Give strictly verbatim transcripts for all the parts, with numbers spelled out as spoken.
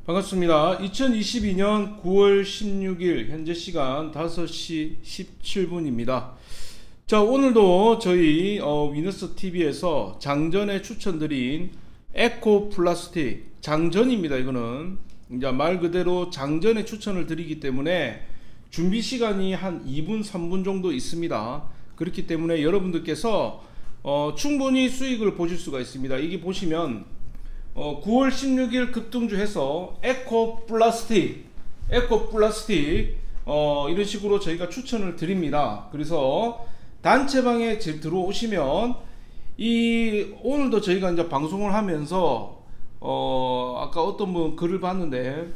반갑습니다. 이천이십이 년 구월 십육일 현재 시간 다섯 시 십칠 분입니다. 자, 오늘도 저희 어, 위너스티비에서 장전에 추천드린 에코 플라스틱 장전입니다. 이거는 이제 말 그대로 장전에 추천을 드리기 때문에 준비 시간이 한 이 분 삼 분 정도 있습니다. 그렇기 때문에 여러분들께서 어, 충분히 수익을 보실 수가 있습니다. 이게 보시면 어, 구월 십육일 급등주해서 에코 플라스틱 에코 플라스틱 어, 이런 식으로 저희가 추천을 드립니다. 그래서 단체방에 들어오시면 이 오늘도 저희가 이제 방송을 하면서 어, 아까 어떤 분 글을 봤는데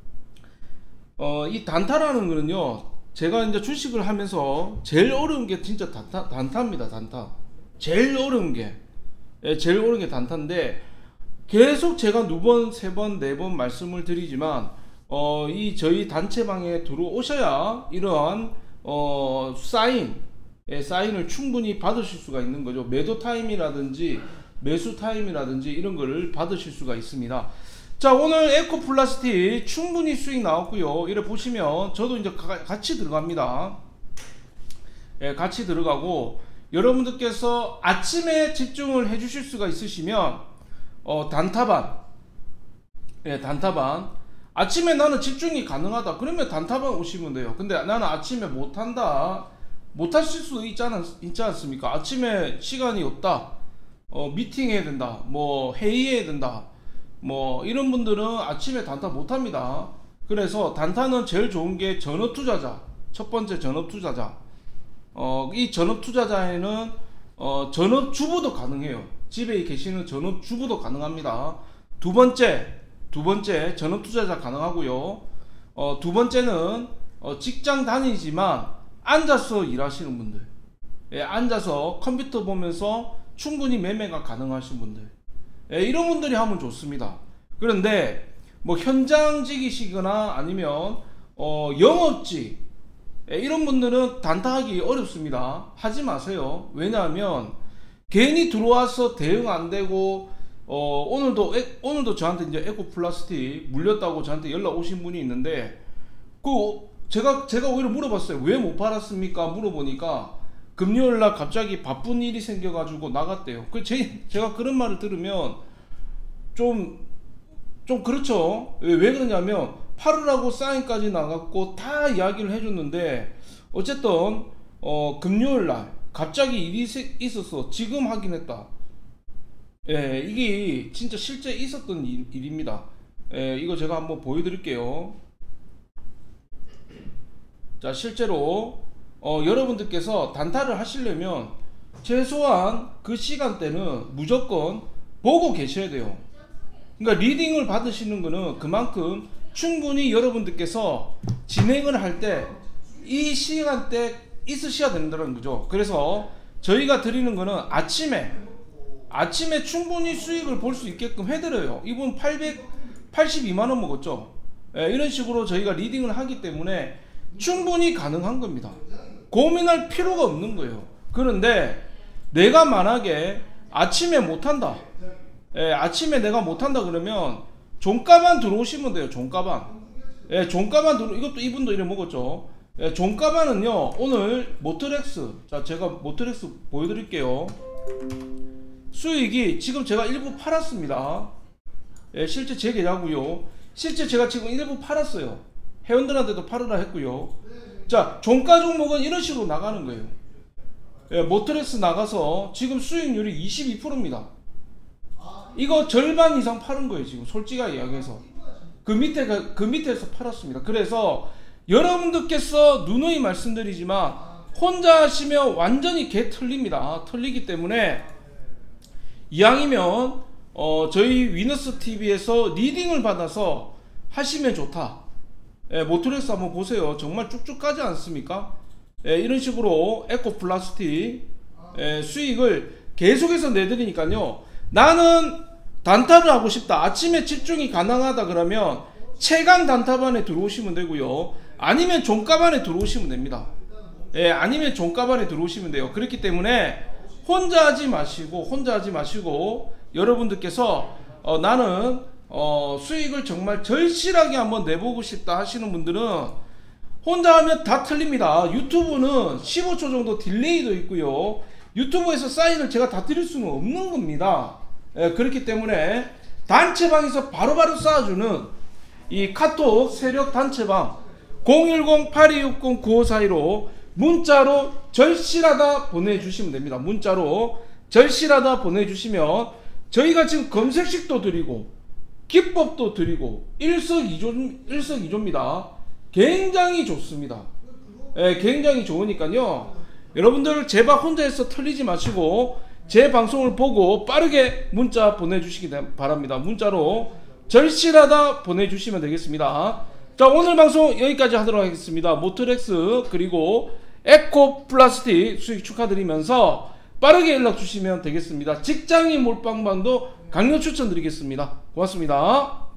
어, 이 단타라는 거는요, 제가 이제 주식을 하면서 제일 어려운 게 진짜 단타, 단타입니다. 단타 제일 어려운 게 예, 제일 어려운 게 단타인데, 계속 제가 두 번, 세 번, 네 번 말씀을 드리지만 어, 이 저희 단체방에 들어오셔야 이러한 어, 사인, 예, 사인을 충분히 받으실 수가 있는 거죠. 매도 타임이라든지 매수 타임이라든지 이런 거를 받으실 수가 있습니다. 자, 오늘 에코 플라스틱 충분히 수익 나왔고요. 이래 보시면 저도 이제 가, 같이 들어갑니다. 예, 같이 들어가고 여러분들께서 아침에 집중을 해 주실 수가 있으시면 어, 단타반, 예, 단타반. 아침에 나는 집중이 가능하다 그러면 단타반 오시면 돼요. 근데 나는 아침에 못한다, 못하실 수도 있지, 않, 있지 않습니까? 아침에 시간이 없다, 어, 미팅 해야 된다, 뭐 회의해야 된다, 뭐 이런 분들은 아침에 단타 못합니다. 그래서 단타는 제일 좋은 게 전업투자자, 첫 번째 전업투자자. 어, 이 전업투자자에는 어, 전업주부도 가능해요. 집에 계시는 전업주부도 가능합니다. 두 번째, 두 번째 전업투자자 가능하고요. 어, 두 번째는 어, 직장 다니지만 앉아서 일하시는 분들, 예, 앉아서 컴퓨터 보면서 충분히 매매가 가능하신 분들, 예, 이런 분들이 하면 좋습니다. 그런데 뭐 현장직이시거나 아니면 어, 영업직, 예, 이런 분들은 단타하기 어렵습니다. 하지 마세요. 왜냐하면 괜히 들어와서 대응 안 되고 어, 오늘도 에, 오늘도 저한테 이제 에코 플라스틱 물렸다고 저한테 연락 오신 분이 있는데, 그 제가 제가 오히려 물어봤어요. 왜 못 팔았습니까? 물어보니까 금요일 날 갑자기 바쁜 일이 생겨가지고 나갔대요. 그 제, 제가 그런 말을 들으면 좀 좀 그렇죠. 왜, 왜 그러냐면 팔으라고 사인까지 나갔고 다 이야기를 해줬는데 어쨌든 어, 금요일 날 갑자기 일이 있어서 지금 확인했다. 예, 이게 진짜 실제 있었던 일, 일입니다. 예, 이거 제가 한번 보여드릴게요. 자, 실제로 어, 여러분들께서 단타를 하시려면 최소한 그 시간대는 무조건 보고 계셔야 돼요. 그러니까 리딩을 받으시는 거는 그만큼 충분히 여러분들께서 진행을 할 때 이 시간대 있으셔야 된다는 거죠. 그래서 저희가 드리는 거는 아침에 아침에 충분히 수익을 볼 수 있게끔 해드려요. 이분 팔백팔십이만 원 먹었죠. 예, 이런 식으로 저희가 리딩을 하기 때문에 충분히 가능한 겁니다. 고민할 필요가 없는 거예요. 그런데 내가 만약에 아침에 못한다, 예, 아침에 내가 못한다 그러면 종가만 들어오시면 돼요. 종가만, 예, 종가만 들어. 이것도 이분도 이래 먹었죠. 예, 종가만은요, 오늘 모트렉스, 자, 제가 모트렉스 보여드릴게요. 수익이 지금 제가 일부 팔았습니다. 예, 실제 제 계좌고요. 실제 제가 지금 일부 팔았어요. 회원들한테도 팔으라 했고요. 자, 종가 종목은 이런 식으로 나가는 거예요. 예, 모트렉스 나가서 지금 수익률이 이십이 퍼센트입니다. 이거 절반 이상 팔은 거예요. 지금 솔직하게 이야기해서 그 밑에 그 밑에서 팔았습니다. 그래서 여러분들께서 누누이 말씀드리지만 혼자 하시면 완전히 개 틀립니다. 틀리기 때문에 이왕이면 어, 저희 위너스티비에서 리딩을 받아서 하시면 좋다. 예, 모트렉스 한번 보세요. 정말 쭉쭉 가지 않습니까? 예, 이런 식으로 에코 플라스틱 예, 수익을 계속해서 내드리니까요. 나는 단타를 하고 싶다, 아침에 집중이 가능하다 그러면 최강 단타반에 들어오시면 되고요. 아니면 종가반에 들어오시면 됩니다. 예, 아니면 종가반에 들어오시면 돼요. 그렇기 때문에 혼자 하지 마시고 혼자 하지 마시고 여러분들께서 어, 나는 어, 수익을 정말 절실하게 한번 내보고 싶다 하시는 분들은 혼자 하면 다 틀립니다. 유튜브는 십오 초 정도 딜레이도 있고요. 유튜브에서 사인을 제가 다 드릴 수는 없는 겁니다. 예, 그렇기 때문에 단체방에서 바로바로 쏴주는 이 카톡 세력 단체방 공일공 팔이육공 구오사이로 문자로 절실하다 보내주시면 됩니다. 문자로 절실하다 보내주시면 저희가 지금 검색식도 드리고 기법도 드리고 일석이조, 일석이조입니다. 굉장히 좋습니다. 예, 굉장히 좋으니까요. 여러분들 제발 혼자서 틀리지 마시고 제 방송을 보고 빠르게 문자 보내주시기 바랍니다. 문자로 절실하다 보내주시면 되겠습니다. 자, 오늘 방송 여기까지 하도록 하겠습니다. 모트렉스 그리고 에코 플라스틱 수익 축하드리면서 빠르게 연락 주시면 되겠습니다. 직장인 몰빵방도 강력 추천드리겠습니다. 고맙습니다.